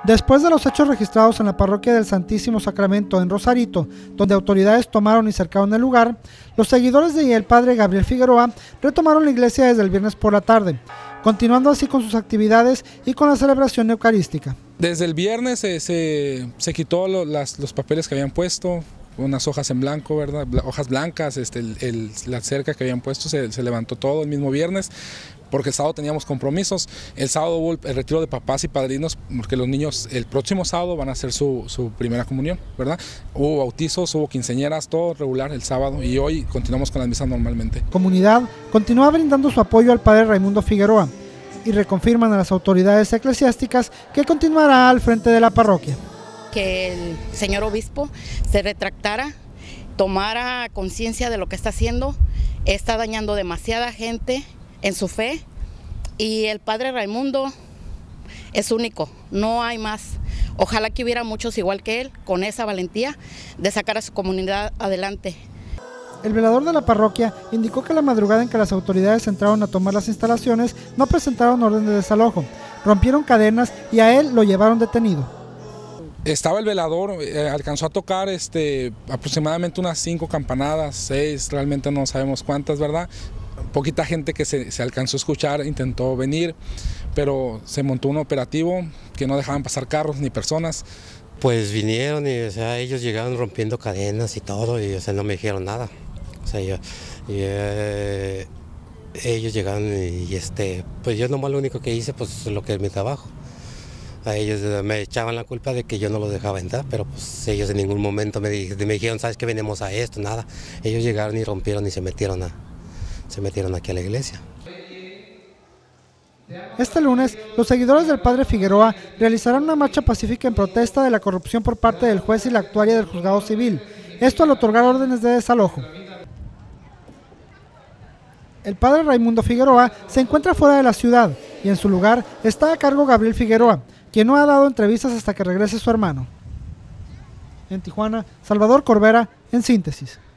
Después de los hechos registrados en la parroquia del Santísimo Sacramento en Rosarito, donde autoridades tomaron y cercaron el lugar, los seguidores del padre Gabriel Figueroa retomaron la iglesia desde el viernes por la tarde, continuando así con sus actividades y con la celebración eucarística. Desde el viernes se quitó los papeles que habían puesto, unas hojas en blanco, ¿verdad? Hojas blancas, la cerca que habían puesto se levantó todo el mismo viernes, porque el sábado teníamos compromisos. El sábado hubo el retiro de papás y padrinos, porque los niños el próximo sábado van a hacer su primera comunión, ¿verdad? Hubo bautizos, hubo quinceañeras, todo regular el sábado, y hoy continuamos con las misas normalmente. Comunidad continúa brindando su apoyo al padre Raimundo Figueroa y reconfirman a las autoridades eclesiásticas que continuará al frente de la parroquia. Que el señor obispo se retractara, tomara conciencia de lo que está haciendo, está dañando demasiada gente en su fe, y el padre Raimundo es único, no hay más. Ojalá que hubiera muchos igual que él, con esa valentía de sacar a su comunidad adelante. El velador de la parroquia indicó que la madrugada en que las autoridades entraron a tomar las instalaciones no presentaron orden de desalojo, rompieron cadenas y a él lo llevaron detenido. Estaba el velador, alcanzó a tocar aproximadamente unas 5 campanadas, 6, realmente no sabemos cuántas, ¿verdad? Poquita gente que se alcanzó a escuchar intentó venir, pero se montó un operativo que no dejaban pasar carros ni personas. Pues vinieron y, o sea, ellos llegaron rompiendo cadenas y todo, y, o sea, no me dijeron nada. O sea, ellos llegaron y pues yo nomás lo único que hice, pues lo que es mi trabajo. A ellos me echaban la culpa de que yo no los dejaba entrar, pero pues ellos en ningún momento me dijeron, ¿sabes qué? Venimos a esto, nada. Ellos llegaron y rompieron y se metieron aquí a la iglesia. Este lunes, los seguidores del padre Figueroa realizarán una marcha pacífica en protesta de la corrupción por parte del juez y la actuaria del juzgado civil, esto al otorgar órdenes de desalojo. El padre Raimundo Figueroa se encuentra fuera de la ciudad y en su lugar está a cargo Gabriel Figueroa, quien no ha dado entrevistas hasta que regrese su hermano. En Tijuana, Salvador Corbera, en Síntesis.